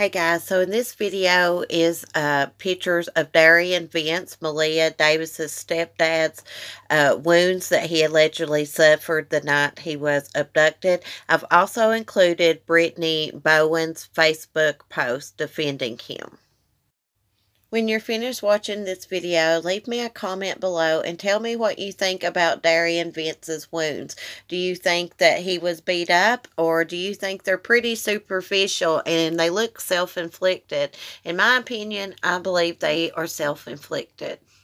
Hey guys, so in this video is pictures of Darion, Vence, Maleah, Davis's stepdad's wounds that he allegedly suffered the night he was abducted. I've also included Brittany Bowen's Facebook post defending him. When you're finished watching this video, leave me a comment below and tell me what you think about Darion Vence's wounds. Do you think that he was beat up, or do you think they're pretty superficial and they look self-inflicted? In my opinion, I believe they are self-inflicted.